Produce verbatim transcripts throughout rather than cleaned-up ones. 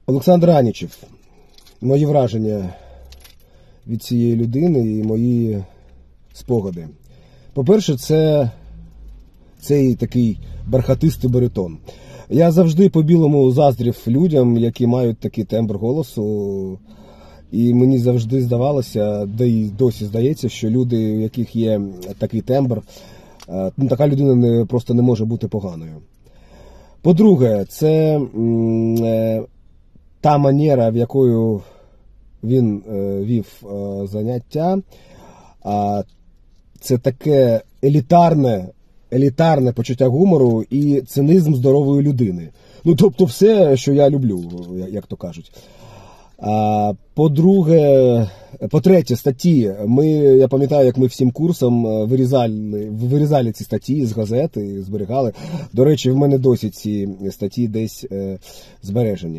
Олександр Анічев. Мої враження від цієї людини і мої спогади. По-перше, це цей такий бархатистий баритон. Я завжди по-білому заздрів людям, які мають такий тембр голосу. І мені завжди здавалося, да і досі здається, що люди, у яких є такий тембр, ну, така людина не, просто не може бути поганою. По-друге, це е, та манера, в якою він е, вів е, заняття, а це таке елітарне, елітарне почуття гумору і цинизм здорової людини. Ну, тобто все, що я люблю, як то кажуть. А, по-друге, по-третє, статті. Ми, я пам'ятаю, як ми всім курсом вирізали, вирізали ці статті з газети, зберігали. До речі, в мене досі ці статті десь е, збережені.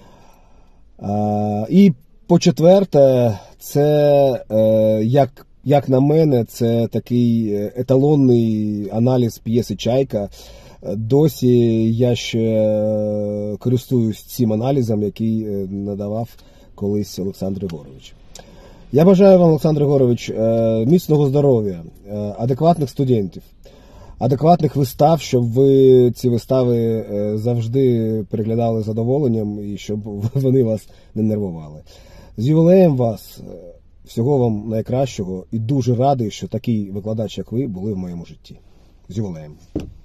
А, і по-четверте, це, е, як, як на мене, це такий еталонний аналіз п'єси «Чайка». Досі я ще користуюсь цим аналізом, який надавав колись Олександр Григорович. Я бажаю вам, Олександр Григорович, міцного здоров'я, адекватних студентів, адекватних вистав, щоб ви ці вистави завжди переглядали з задоволенням і щоб вони вас не нервували. З ювілеєм вас, всього вам найкращого і дуже радий, що такий викладач, як ви, були в моєму житті. З ювілеєм.